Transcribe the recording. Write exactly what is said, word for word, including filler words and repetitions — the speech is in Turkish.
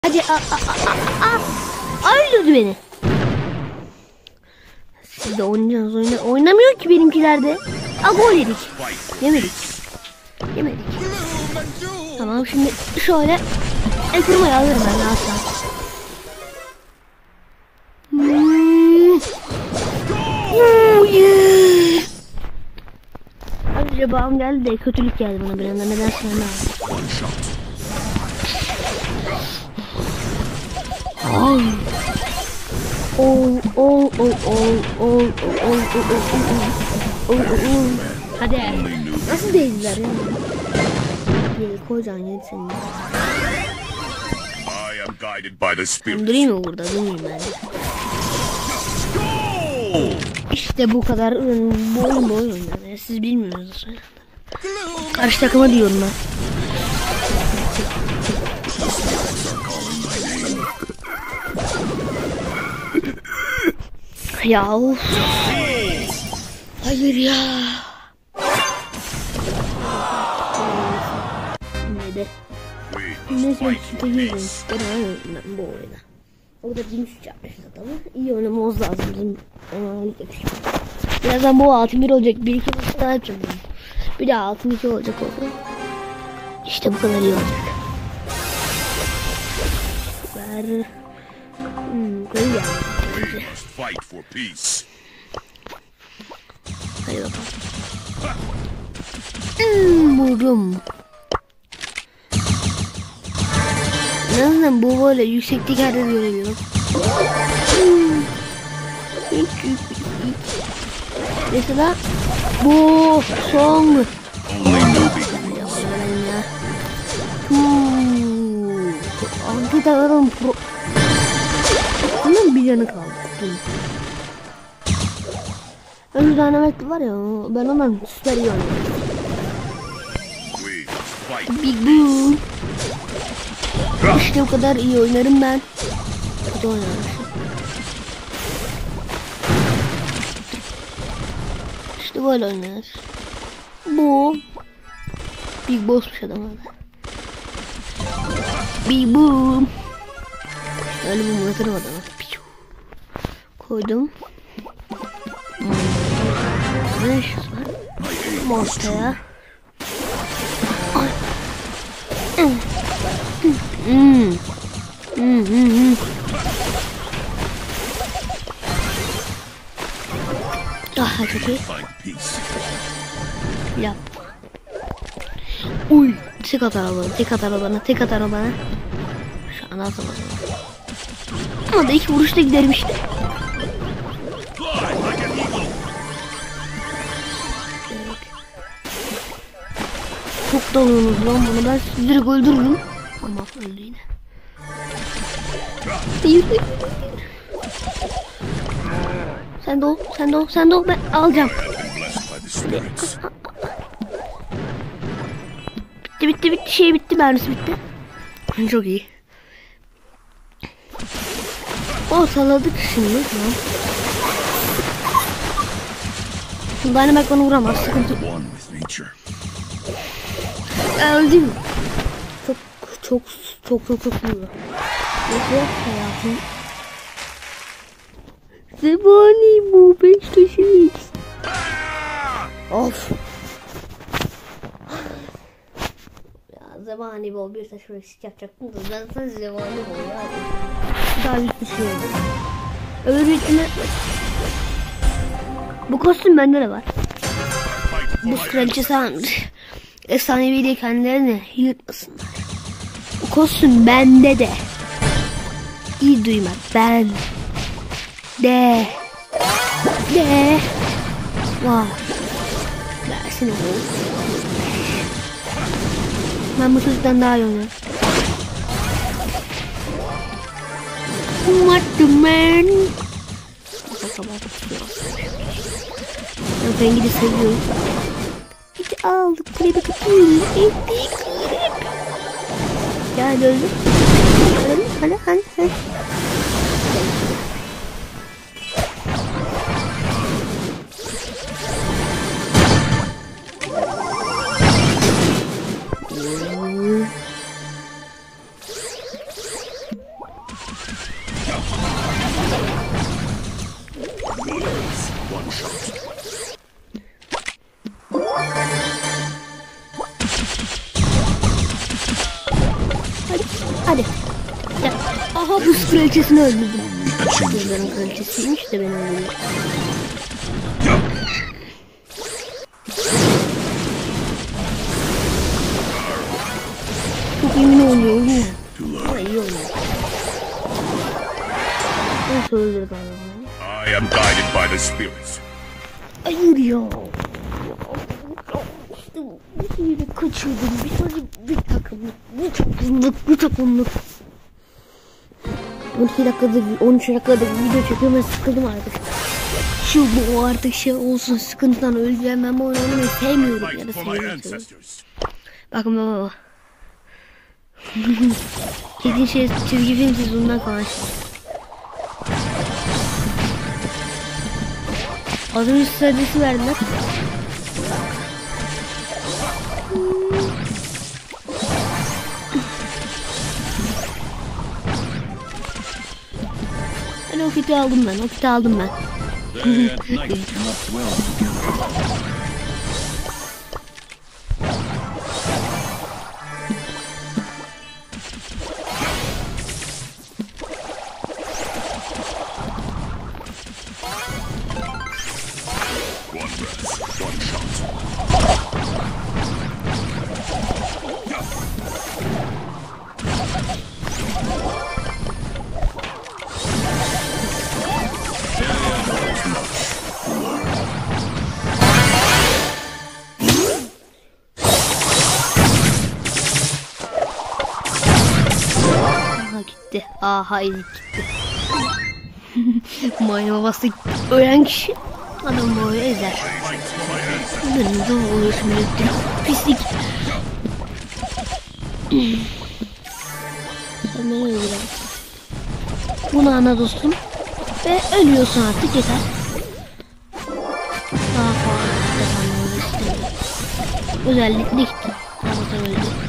Hadi a a a a a öldürdü beni. Siz de oynayacaksınız, oyna oynamıyor ki benimkilerde. A gol yedik. Yemedik. Yemedik. Tamam, şimdi şöyle ekranı alırım ben asla. Hmm. Oh yeah. Ayrıca bağım geldi de kötülük geldi bana bir anda, neden sonra. Oh oh oh oh oh oh oh oh oh. Hadi. Nasıl değiller ya? Kocaman yedi senin. Durayım mı burada? Durayım ben. İşte bu kadar boyun boyun yani. Siz bilmiyorsunuz. Karşı takıma diyorum ben. Ya of. Hayır ya. Neydi? Neyse işte girdim. Ben bu oyuna. O da yirmi üç yapmışız adamı. İyi oynamamız lazım bizim. Birazdan bu altın bir olacak. Bir iki maç daha yapacağım. Bir daha altın iki olacak oldu. İşte bu kadar iyi olacak. Ver. Hmm, koy ya. Fight for peace. Hadi bakalım. Hmm, buldum. Nasıl bu böyle yükseklik her yerde görebiliyorum. Hmm. Mesela bu son. Hmm. Anti takarım pro. Bunun bir canı kaldı. Önce dynamite var ya, ben ondan süper iyi oynuyorum. Big Boom. İşte o kadar iyi oynarım ben. Kötü oynarım. İşte böyle oynar. Bu Big Boss'muş adam abi. Big Boom. Öyle bu muratırım adamı. Koydum. Hmm. Ne işimiz var? Ortaya. Hmm. Hmm. Hmm. Hmm. Ah, çok iyi. Yap. Uy, tek atar o bana, tek atar o bana, tek atar o bana. Şu an atamadım. Ama da iki vuruşta giderim işte. Çok dalıyorsunuz lan bunu, ben sizi direkt öldürürüm. Ama öldü yine. Yürü. Sen de ol, sen de ol, sen de ol, ben alacağım. Bitti bitti bitti, şey bitti, mermisi bitti. Çok iyi. Ortaladık şimdi. Tamam. Bana bak, bana vuramaz, sıkıntı. Öldüm. Çok çok çok çok çok vuruyor. Yok hayatım. Zebani bu beş taşıyız. Of. Ya Zebani bu bir taşı eksik yapacaktım da zaten Zebani bu ya. Daha bir şey yok. Öbür bitme. Bu kostüm bende de var. Bu kraliçe san efsanevi de kendilerini yırtmasınlar. Bu kostüm bende de. İyi duymak, ben de de var. Versene bu. Ben bu çocuktan daha iyi oynuyorum. What the man? Ben Fengi'de seviyorum. İşte aldık, kulübe kapıyı ettik. Gel öldüm. Hadi hadi hadi. Hadi. Hadi. Ya. Aha buz kraliçesini öldürdüm. Buzların kraliçesiymiş de beni öldürdü. Çok emin oynuyor değil mi? Ama iyi oynuyor. Nasıl öldürdü adamı? I am guided by the spirits. Hayır ya. İşte bir yere kaçırdım. Bir tane bir takımlık, bir takımlık, bir takımlık. on iki dakikadır, on üç dakikadır video çekiyorum ve sıkıldım artık. Şu bu artık şey olsun, sıkıntıdan öleceğim, ben bu oyunu sevmiyorum ya da sevmiyorum. Bakın baba. Çizgi şey, çizgi film sezonundan kalan şey. Az önce stratejisi verdiler. Hani o kiti aldım ben, o kiti aldım ben. Gitti. Aha ezik gitti. Mayına bastı ölen kişi adam böyle ezer. Benim de oluyorsun elektrik pislik. Sen beni öldüren. Bunu ana dostum. Ve ölüyorsun artık yeter. Daha fazla kazanmamızı istemiyorum. Özellikle gitti. Tamam öldü.